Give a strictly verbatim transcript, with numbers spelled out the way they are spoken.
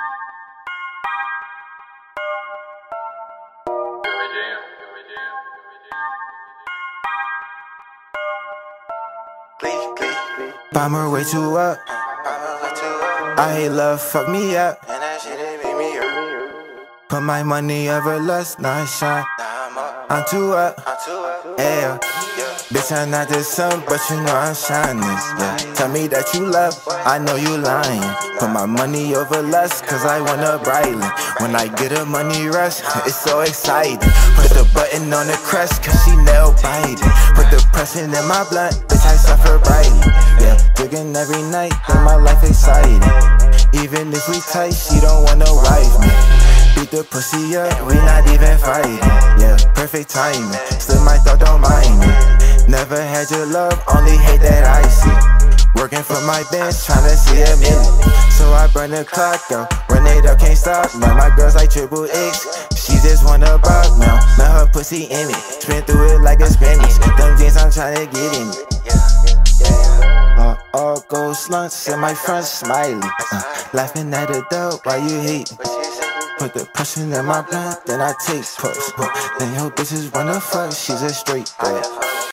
Bomber way too up. I hate love, fuck me up. Put my money over lust, now I shine. I'm too up, yeah. Bitch, I'm not the sun, but you know I'm shining, yeah. Tell me that you love, I know you lying. Put my money over lust, cause I want a Breitling. When I get a money rush, it's so exciting. Put the button on the crest, cause she nail biting. Put the pressing in my blunt, bitch, I suffer brightly. Yeah, drinking every night, make my life exciting. Even if we tight, she don't wanna wife me. Beat the pussy up, we not even fighting. Yeah, perfect timing, still my thought don't mind me. Never had your love, only hate that I see. Working for my bench, tryna see a minute. So I burn the clock out, run it up, can't stop. Man, my girl's like triple X, she just wanna bop now. Now her pussy in it, spin through it like a spinach. Them jeans I'm tryna get in it. Uh, all gold slunts in my front, smiley. Uh, laughing at the dope while you hate. Put the pressure in my blunt, then I take puffs. Uh, then your bitches wanna fuck, she's a straight threat.